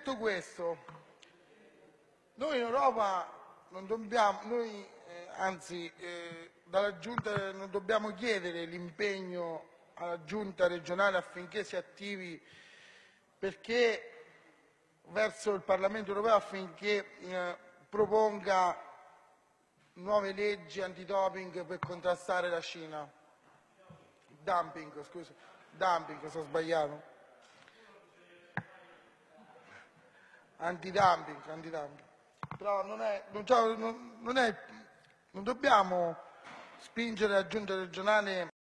detto questo, noi in Europa non dobbiamo, dalla Giunta non dobbiamo chiedere l'impegno alla Giunta regionale affinché si attivi verso il Parlamento europeo affinché proponga nuove leggi antidoping per contrastare la Cina. Dumping, scusa, dumping, sono sbagliato. Antidumping. Però non dobbiamo spingere la Giunta regionale